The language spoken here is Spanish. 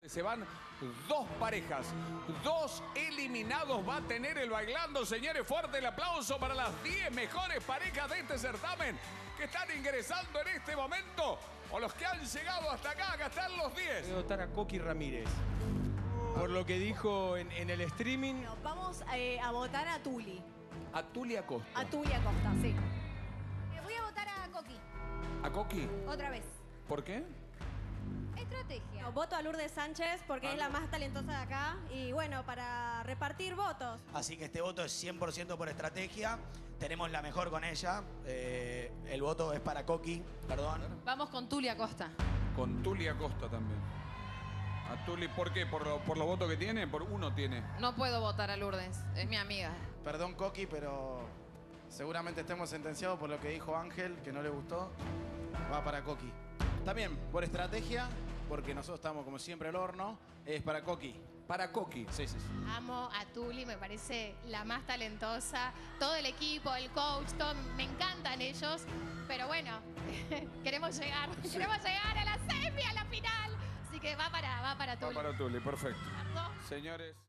Se van dos parejas, dos eliminados va a tener el Bailando, señores. Fuerte el aplauso para las 10 mejores parejas de este certamen que están ingresando en este momento. O los que han llegado hasta acá, acá están los 10. Voy a votar a Coqui Ramírez. Por lo que dijo en el streaming. No, vamos a votar a Tuli. A Tuli Acosta. A Tuli Acosta, sí. Voy a votar a Coqui. ¿A Coqui? Otra vez. ¿Por qué? Estrategia. No, voto a Lourdes Sánchez porque es la más talentosa de acá. Y bueno, para repartir votos. Así que este voto es 100% por estrategia. Tenemos la mejor con ella. El voto es para Coqui, perdón. Vamos con Tuli Acosta. Con Tuli Acosta también. ¿A Tuli por qué? ¿Por los votos que tiene? ¿Por uno tiene? No puedo votar a Lourdes, es mi amiga. Perdón, Coqui, pero seguramente estemos sentenciados por lo que dijo Ángel, que no le gustó. Va para Coqui. También por estrategia, porque nosotros estamos como siempre al horno, es para Coqui. Para Coqui. Sí. Amo a Tuli, me parece la más talentosa. Todo el equipo, el coach, todo, me encantan ellos. Pero bueno, queremos llegar a la semi, a la final. Así que va para Tuli. Va para Tuli, perfecto. Señores.